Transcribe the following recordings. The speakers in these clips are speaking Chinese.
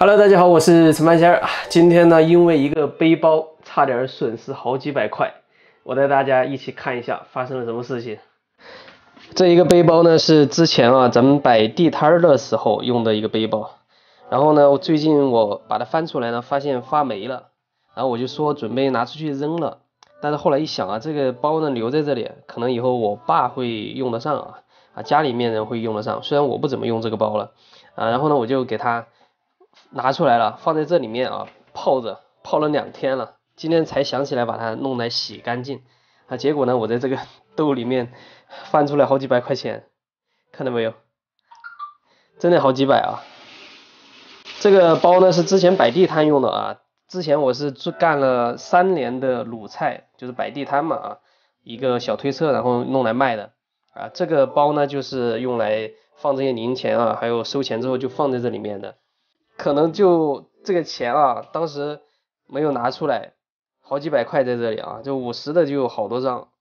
Hello， 大家好，我是陈半仙儿。今天呢，因为一个背包差点损失好几百块，我带大家一起看一下发生了什么事情。这一个背包呢是之前咱们摆地摊的时候用的一个背包，然后呢，最近我把它翻出来呢，发现发霉了，然后我就说准备拿出去扔了，但是后来一想这个包呢留在这里，可能以后我爸会用得上家里面人会用得上，虽然我不怎么用这个包了然后呢我就给它拿出来了，放在这里面泡着，泡了2天了，今天才想起来把它弄来洗干净结果呢我在这个兜里面翻出来好几百块钱，看到没有，真的好几百这个包呢是之前摆地摊用的之前我是干了3年的卤菜，就是摆地摊嘛一个小推车然后弄来卖的这个包呢就是用来放这些零钱还有收钱之后就放在这里面的，可能就这个钱当时没有拿出来，好几百块在这里就50的就有好多张，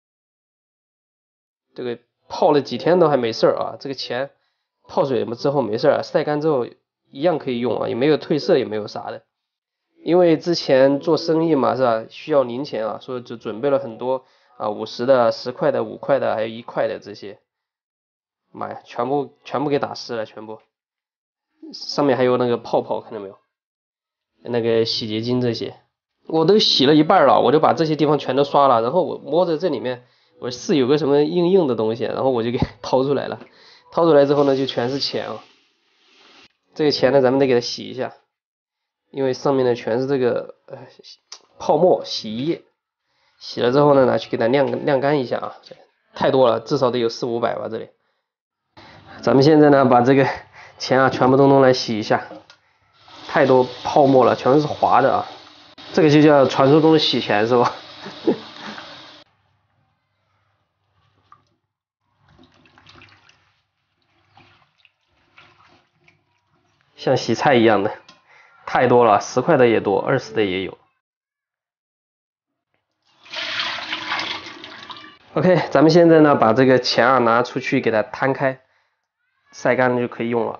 这个泡了几天都还没事这个钱泡水之后没事晒干之后一样可以用也没有褪色也没有啥的，因为之前做生意嘛是吧，需要零钱所以就准备了很多50的、10块的、5块的还有1块的这些，妈呀，全部给打湿了，全部上面还有那个泡泡，看到没有，那个洗洁精这些我都洗了一半了，我就把这些地方全都刷了，然后我摸着这里面我是有个什么硬硬的东西，然后我就给掏出来了，掏出来之后呢就全是钱这个钱呢咱们得给它洗一下，因为上面呢全是这个泡沫洗衣液，洗了之后呢拿去给它晾干一下太多了，至少得有400-500吧这里。咱们现在呢把这个钱全部都弄来洗一下，太多泡沫了，全是滑的这个就叫传说中的洗钱是吧像洗菜一样的，太多了，10块的也多，20的也有。OK， 咱们现在呢把这个钱拿出去给它摊开，晒干了就可以用了。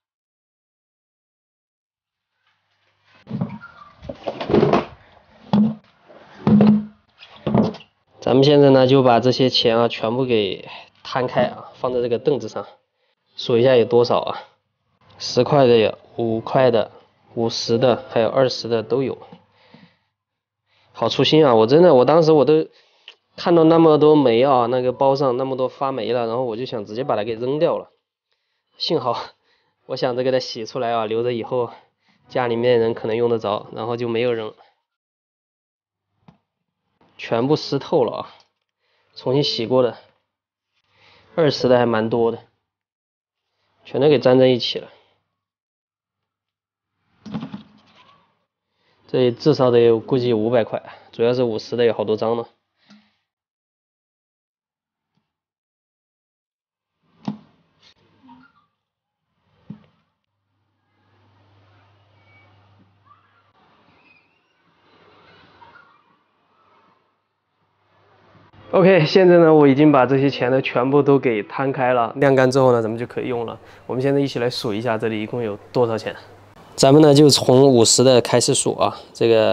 咱们现在呢就把这些钱全部给摊开放在这个凳子上，数一下有多少10块的有，5块的、50的还有20的都有。好粗心我当时我都看到那么多霉那个包上那么多发霉了，然后我就想直接把它给扔掉了，幸好我想着给它洗出来留着以后家里面人可能用得着，然后就没有扔，全部湿透了重新洗过的，20的还蛮多的，全都给粘在一起了，这至少得有估计有500块，主要是50的有好多张呢。OK， 现在呢我已经把这些钱呢全部都给摊开了，晾干之后呢咱们就可以用了。我们现在一起来数一下这里一共有多少钱。咱们呢就从50的开始数这个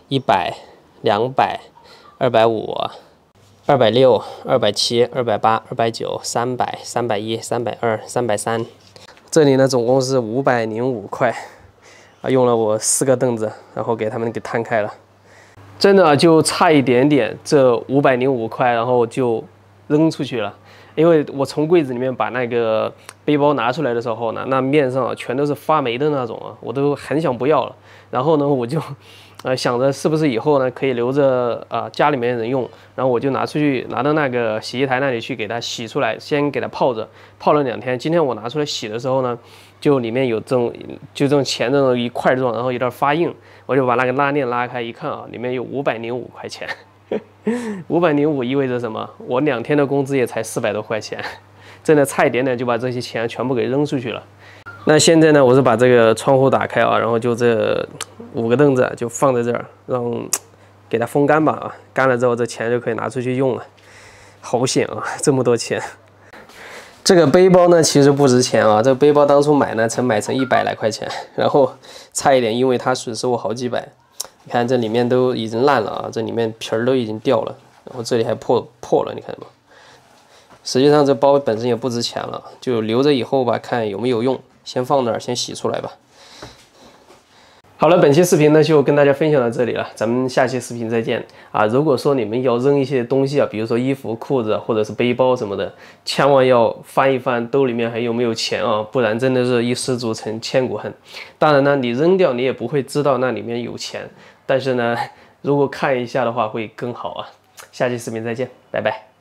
100、200、250、260、270、280、290、300、310、320、330，这里呢总共是505块用了我4个凳子，然后给他们给摊开了。真的就差一点点，这505块，然后就扔出去了。因为我从柜子里面把那个背包拿出来的时候呢，那面上全都是发霉的那种我都很想不要了。然后呢，我就想着是不是以后呢可以留着家里面人用，然后我就拿到那个洗衣台那里去给它洗出来，先给它泡着，泡了2天。今天我拿出来洗的时候呢，就里面有这种钱这种一块状，然后有点发硬，我就把那个拉链拉开一看里面有505块钱。505意味着什么？我2天的工资也才400多块钱，真的差一点点就把这些钱全部给扔出去了。那现在呢，我是把这个窗户打开然后就这5个凳子就放在这儿，让给它风干吧干了之后这钱就可以拿出去用了。好险这么多钱。 这个背包呢，其实不值钱啊。这个背包当初买呢，才买成100来块钱，然后差一点，因为它损失我好几百。你看这里面都已经烂了啊，这里面皮儿都已经掉了，然后这里还破了，你看吗？实际上这包本身也不值钱了，就留着以后吧，看有没有用，先放那儿，先洗出来吧。好了，本期视频呢就跟大家分享到这里了，咱们下期视频再见啊！如果说你们要扔一些东西啊，比如说衣服、裤子或者是背包什么的，千万要翻一翻兜里面还有没有钱啊，不然真的是一失足成千古恨。当然呢，你扔掉你也不会知道那里面有钱，但是呢，如果看一下的话会更好啊！下期视频再见，拜拜。